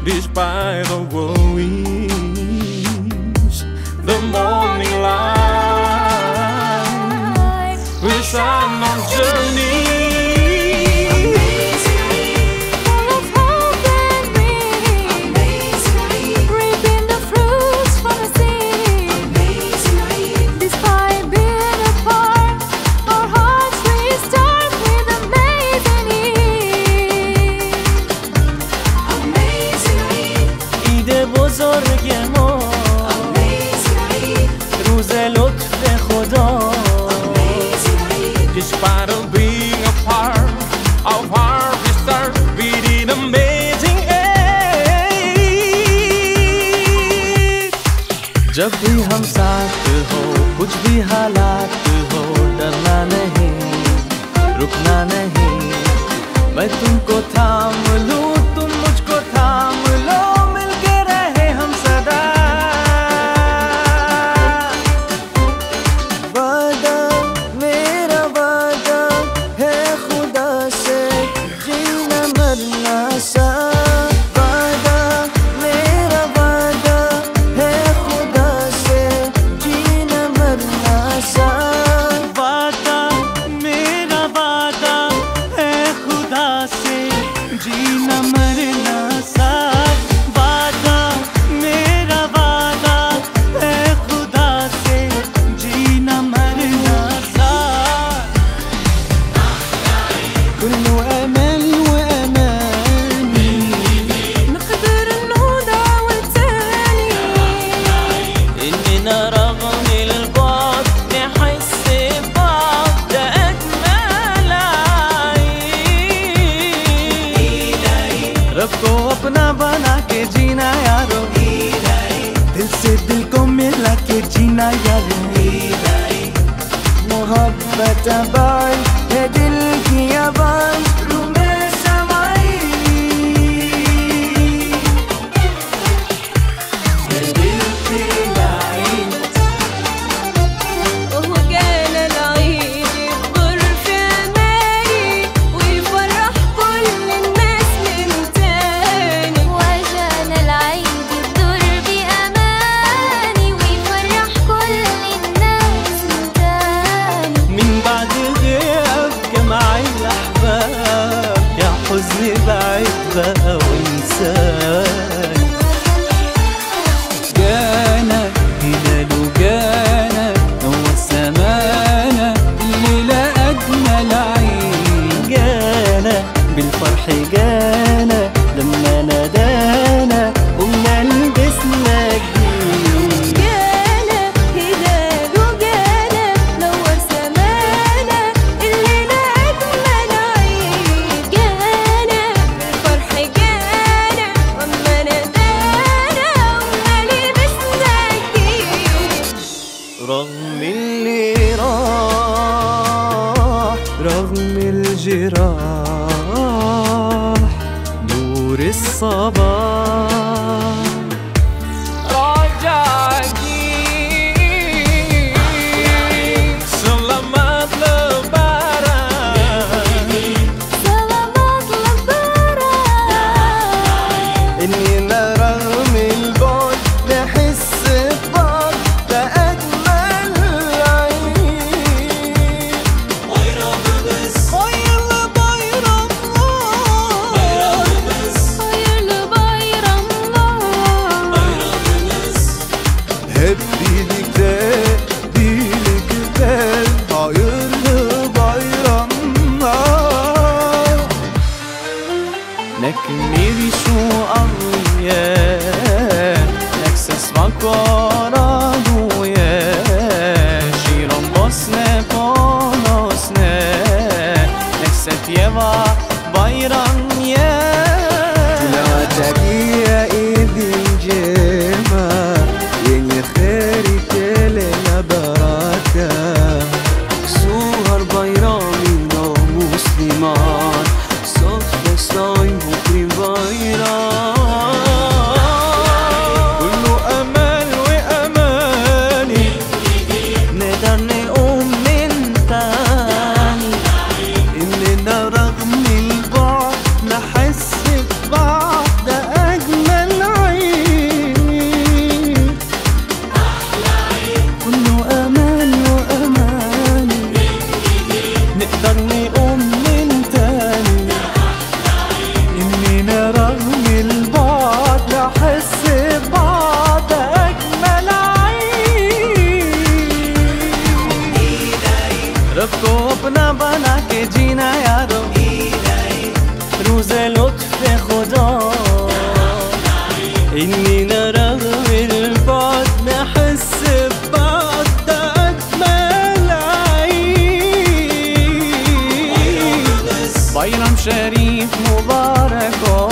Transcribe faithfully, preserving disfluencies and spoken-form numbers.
despite the worries. The morning light will shine on journey. بزرگ ما روز لطف خدا Despite of being a part of our start, we did amazing Eid. जब भी हम साथ हो कुछ भी हालात हो डरना नहीं रुकना नहीं मैं तुमको थाम लूं तुम मुझको थाम लो को अपना बना के जीना यारो दिल से दिल को मिला के जीना यारो मोहब्बत आबाद है दिल की आवाज में समाई दिल की line وهو كان العيد يكبر في أماني ويفرح كل الناس من تاني وجانا العيد يدور بأماني ويفرح كل الناس من تاني من بعد الغياب جمع الأحباب يا حزن بعيد بقى وانساني جانا هلال وجانا هو السمانة الليلة أجمل عيد جانا بالفرح جانا لما نادانا قمنا لبسنا جديد جانا هلال وجانا نور سمانا الليلة أجمل عيد جانا الفرح جانا وأما نادانا قمنا لبسنا جديد رغم اللي راح رغم الجراح نور الصباح راجع جديد Selamat Lebaran. سلامات للبرا إننا رغم البعد نحس ببعض ده أجمل عيد خير لبيرم خير لبيرم الله hep birlikte birlikte hayırlı bayramlar نكمل شو أغيا نكسس مقارنة يا شيران باسنا باناسنا نكسف يوا bayram ya Tulawatakya idin jema yenye kheri tele na baraka Suhar bayramina musliman Sofya saim bukri bayram كله أمل وأمان روز لطف خدا إننا رغم البعد نحس ببعض، ده أجمل عيد. بيرم شريف مبارك